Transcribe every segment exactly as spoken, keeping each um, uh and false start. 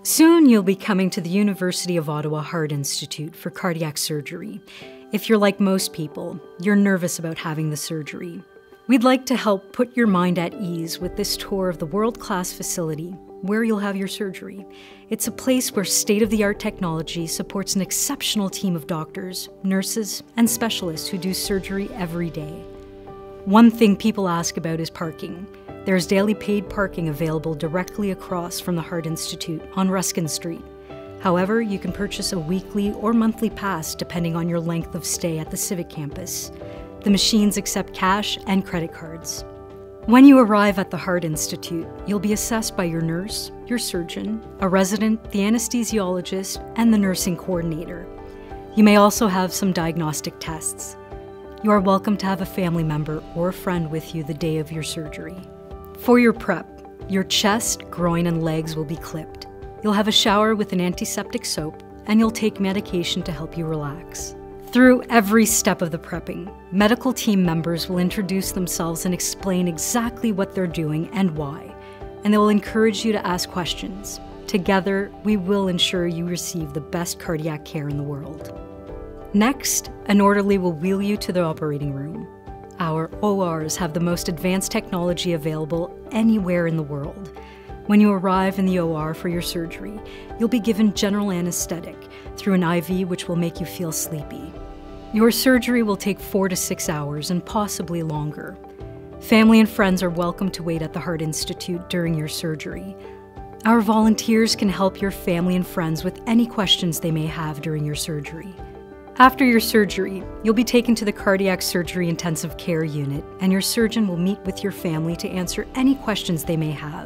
Soon you'll be coming to the University of Ottawa Heart Institute for cardiac surgery. If you're like most people, you're nervous about having the surgery. We'd like to help put your mind at ease with this tour of the world-class facility where you'll have your surgery. It's a place where state-of-the-art technology supports an exceptional team of doctors, nurses, and specialists who do surgery every day. One thing people ask about is parking. There's daily paid parking available directly across from the Heart Institute on Ruskin Street. However, you can purchase a weekly or monthly pass depending on your length of stay at the Civic Campus. The machines accept cash and credit cards. When you arrive at the Heart Institute, you'll be assessed by your nurse, your surgeon, a resident, the anesthesiologist, and the nursing coordinator. You may also have some diagnostic tests. You are welcome to have a family member or a friend with you the day of your surgery. For your prep, your chest, groin, and legs will be clipped. You'll have a shower with an antiseptic soap, and you'll take medication to help you relax. Through every step of the prepping, medical team members will introduce themselves and explain exactly what they're doing and why, and they will encourage you to ask questions. Together, we will ensure you receive the best cardiac care in the world. Next, an orderly will wheel you to the operating room. Our O Rs have the most advanced technology available anywhere in the world. When you arrive in the O R for your surgery, you'll be given general anesthetic through an I V which will make you feel sleepy. Your surgery will take four to six hours and possibly longer. Family and friends are welcome to wait at the Heart Institute during your surgery. Our volunteers can help your family and friends with any questions they may have during your surgery. After your surgery, you'll be taken to the Cardiac Surgery Intensive Care Unit, and your surgeon will meet with your family to answer any questions they may have.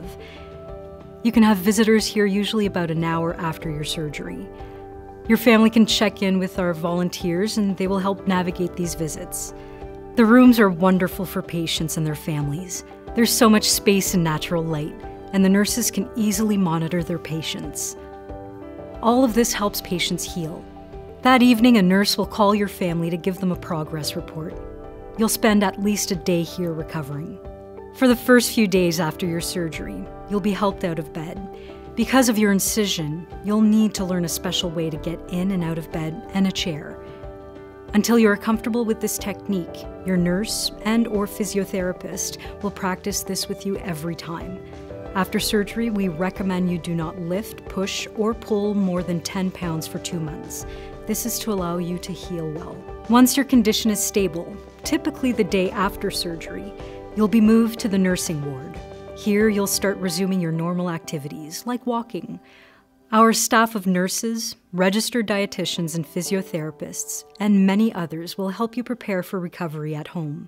You can have visitors here usually about an hour after your surgery. Your family can check in with our volunteers and they will help navigate these visits. The rooms are wonderful for patients and their families. There's so much space and natural light, and the nurses can easily monitor their patients. All of this helps patients heal. That evening, a nurse will call your family to give them a progress report. You'll spend at least a day here recovering. For the first few days after your surgery, you'll be helped out of bed. Because of your incision, you'll need to learn a special way to get in and out of bed and a chair. Until you are comfortable with this technique, your nurse and or physiotherapist will practice this with you every time. After surgery, we recommend you do not lift, push, or pull more than ten pounds for two months. This is to allow you to heal well. Once your condition is stable, typically the day after surgery, you'll be moved to the nursing ward. Here, you'll start resuming your normal activities, like walking. Our staff of nurses, registered dietitians and physiotherapists, and many others will help you prepare for recovery at home.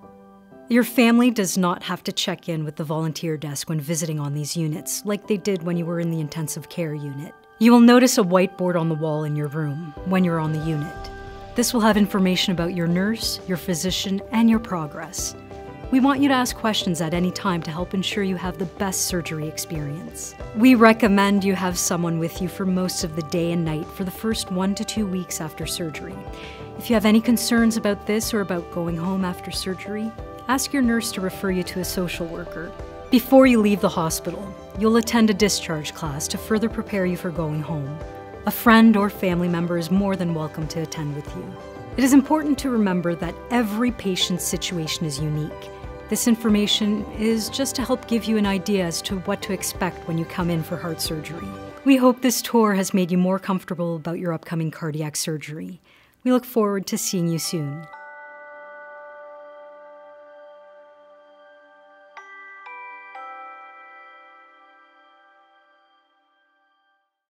Your family does not have to check in with the volunteer desk when visiting on these units, like they did when you were in the intensive care unit. You will notice a whiteboard on the wall in your room when you're on the unit. This will have information about your nurse, your physician, and your progress. We want you to ask questions at any time to help ensure you have the best surgery experience. We recommend you have someone with you for most of the day and night for the first one to two weeks after surgery. If you have any concerns about this or about going home after surgery, ask your nurse to refer you to a social worker. Before you leave the hospital, you'll attend a discharge class to further prepare you for going home. A friend or family member is more than welcome to attend with you. It is important to remember that every patient's situation is unique. This information is just to help give you an idea as to what to expect when you come in for heart surgery. We hope this tour has made you more comfortable about your upcoming cardiac surgery. We look forward to seeing you soon.